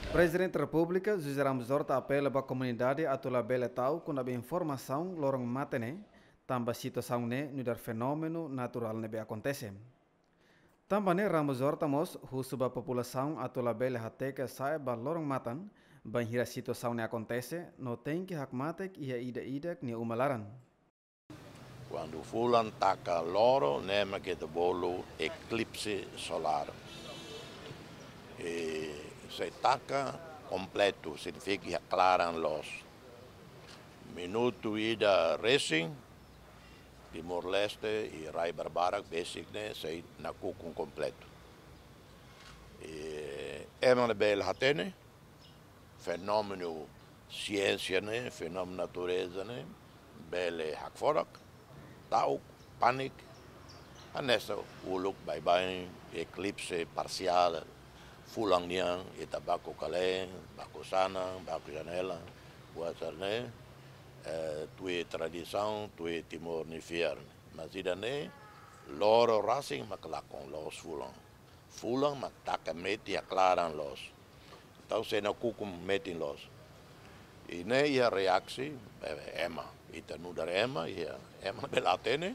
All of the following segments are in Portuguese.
Presidente da República, José Ramos Horta, apela para a comunidade a toda bela tal com a informação lorong matene, também situação ne no dar fenômeno natural ne acontece. Também Ramos Horta mos husu a população a toda bela hateca sai ba lorong matan, banhira situação ne acontece, no tem que hakmatek e a ida ni umalaran. Quando fulan taca loro, nema che de bolo eclipse solar. E se taca completo, significa que aclaram los. Minuto ida racing, Timor-Leste e Rai Barbarak, basic ne, sei na cucum completo. E emane bel hatene, fenomeno ciência ne, fenomeno natureza ne, bele hakforak, tau, panic, anessa uluk bye-bye, eclipse parcial, fulang niang, itabaco calé, baco sana, baco janela, guasarne, tue tradição, tue Timor ni fierne. Mas idane, loro racing maklakon los fulang. Fulang maktaka meti aclaran los. Então se na kukum metin los. E ne ia reaksi, ema, ita nudar ema, ia ema belatene,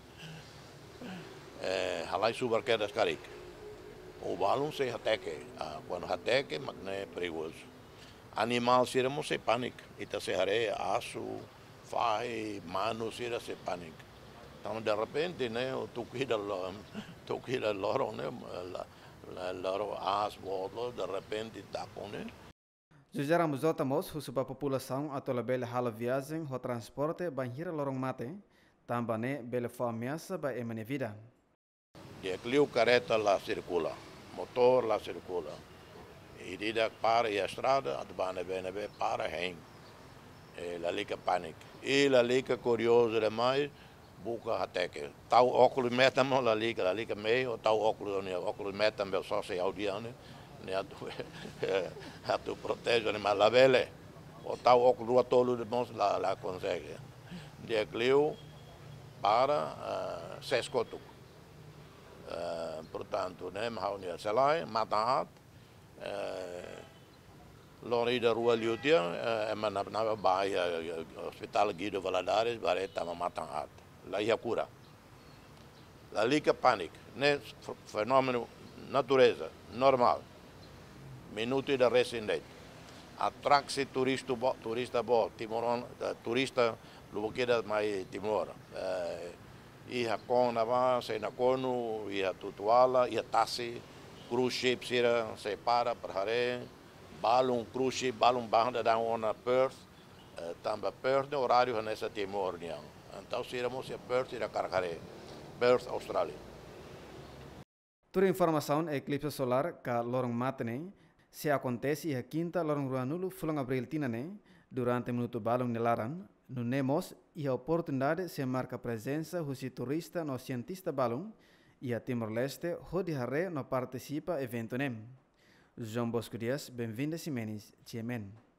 halai subar quedas carik. O balão se ataque, quando ataque, mas não é perigoso. Animal se não se pânico, ita se areia, aço, fai, mano se se pânico. Então de repente, né, tu cuida loro, né, loro asbo, de repente tá com né. José Ramos Horta mos husu a população a toda bela hala viagem, o transporte banhira lorong mate, também bela foi ameaça ba emane vida. De clio careta lá circula, motor lá circula. E dida para a estrada, a bane bene para heen. La liga panic. E la liga curioso demais, buca ataque. Tau óculos metam la liga meio, tau óculos metam só se audiane, né a tu protege mas la vele. O tau óculos tolo de bons la consegue. De clio para sescoto. Portanto, né, mahunia selai, mataat, Lorida Rua Liutia, na Bahia, Hospital Guido Valadares, Bareta Mataat, La Iacura. La Liga Panic, né, fenômeno natureza, normal. Minuto da residente. Atraxe turista bo, Timoron, turista lubuqueira mais Timor. Ia kona va, se na konu, ia tutuala, ia tasi, cruise ship sira, se para hare, balum cruise ship, balum banda da ona Perth, tamba Perth, horário nessa Timor niang. Então sira mo se Perth ira carhare, Perth, Austrália. Toda informação é eclipse solar que lorong matene se acontece a quinta lorong ruanulo fulang abril tinane durante minuto balong nelaran. No Nemos, e a oportunidade se marca presença do turista no cientista balão e a Timor-Leste, onde a não participa evento nem. João Bosco Dias, bem-vindo a Simenes, Tiemen.